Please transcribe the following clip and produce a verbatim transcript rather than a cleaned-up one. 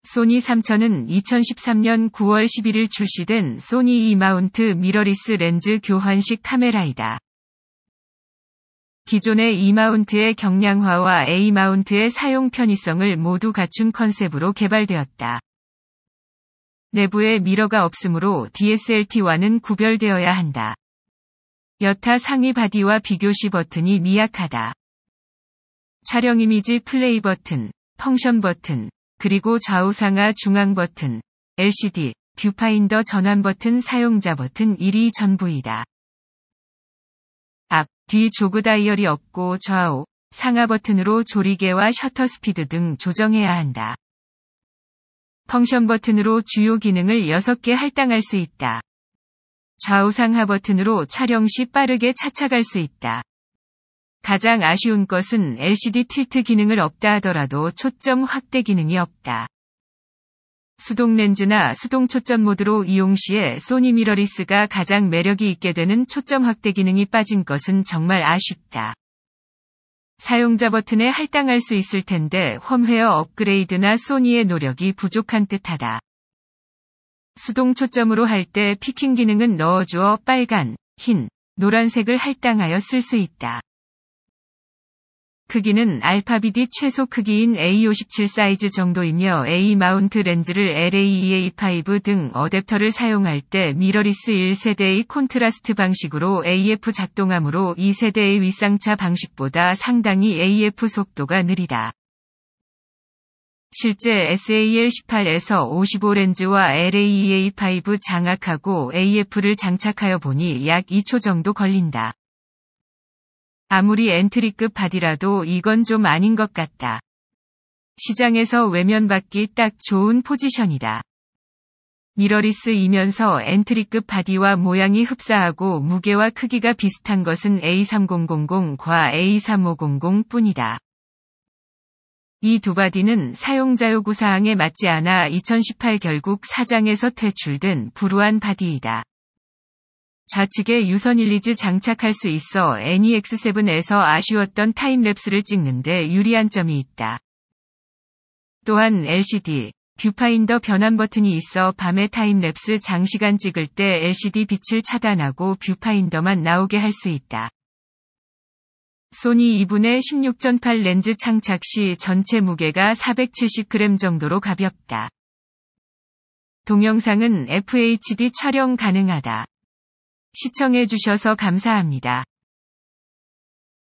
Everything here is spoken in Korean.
소니 삼천은 이천십삼 년 구월 십일일 출시된 소니 E 마운트 미러리스 렌즈 교환식 카메라이다. 기존의 E 마운트의 경량화와 A 마운트의 사용 편의성을 모두 갖춘 컨셉으로 개발되었다. 내부에 미러가 없으므로 디에스엘알와는 구별되어야 한다. 여타 상위 바디와 비교시 버튼이 미약하다. 촬영 이미지 플레이 버튼, 펑션 버튼, 그리고 좌우상하 중앙 버튼, 엘시디, 뷰파인더 전환 버튼 사용자 버튼 일이 전부이다. 앞, 뒤 조그 다이얼이 없고 좌우, 상하 버튼으로 조리개와 셔터 스피드 등 조정해야 한다. 펑션 버튼으로 주요 기능을 여섯 개 할당할 수 있다. 좌우상하 버튼으로 촬영 시 빠르게 차착할 수 있다. 가장 아쉬운 것은 엘시디 틸트 기능을 없다 하더라도 초점 확대 기능이 없다. 수동 렌즈나 수동 초점 모드로 이용 시에 소니 미러리스가 가장 매력이 있게 되는 초점 확대 기능이 빠진 것은 정말 아쉽다. 사용자 버튼에 할당할 수 있을 텐데 펌웨어 업그레이드나 소니의 노력이 부족한 듯하다. 수동 초점으로 할 때 피킹 기능은 넣어주어 빨간, 흰, 노란색을 할당하여 쓸 수 있다. 크기는 알파비디 최소 크기인 에이 오십칠 사이즈 정도이며 A 마운트 렌즈를 엘에이이에이 오 등 어댑터를 사용할 때 미러리스 일 세대의 콘트라스트 방식으로 에이에프 작동하므로 이 세대의 윗상차 방식보다 상당히 에이에프 속도가 느리다. 실제 에스에이엘 십팔에서 오십오 렌즈와 엘에이이에이 오 장악하고 에이에프를 장착하여 보니 약 이 초 정도 걸린다. 아무리 엔트리급 바디라도 이건 좀 아닌 것 같다. 시장에서 외면받기 딱 좋은 포지션이다. 미러리스이면서 엔트리급 바디와 모양이 흡사하고 무게와 크기가 비슷한 것은 에이 삼천과 에이 삼오공 뿐이다. 이 두 바디는 사용자 요구사항에 맞지 않아 이천십팔 결국 사장에서 퇴출된 불우한 바디이다. 좌측에 유선 일리즈 장착할 수 있어 애니엑스 세븐에서 아쉬웠던 타임랩스를 찍는데 유리한 점이 있다. 또한 엘시디, 뷰파인더 변환 버튼이 있어 밤에 타임랩스 장시간 찍을 때 엘시디 빛을 차단하고 뷰파인더만 나오게 할 수 있다. 소니 이분의 십육 점 팔 렌즈 장착 시 전체 무게가 사백칠십 그램 정도로 가볍다. 동영상은 에프에이치디 촬영 가능하다. 시청해주셔서 감사합니다.